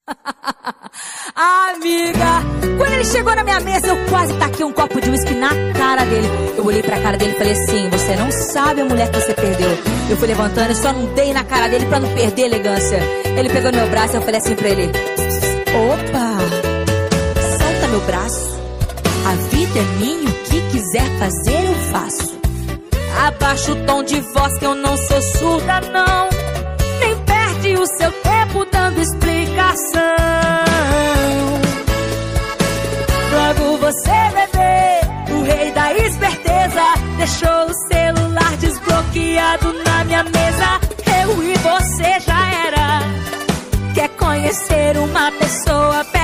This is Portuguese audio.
Amiga, quando ele chegou na minha mesa, eu quase taquei um copo de uísque na cara dele. Eu olhei pra cara dele e falei assim: você não sabe a mulher que você perdeu. Eu fui levantando e só não dei na cara dele pra não perder a elegância. Ele pegou no meu braço e eu falei assim pra ele: opa, solta meu braço. A vida é minha, o que quiser fazer eu faço. Abaixa o tom de voz que eu não sou surda não. Nem perde o seu tempo dando explicação. Logo você, bebê, o rei da esperteza, deixou o celular desbloqueado na minha mesa. Eu e você já era. Quer conhecer uma pessoa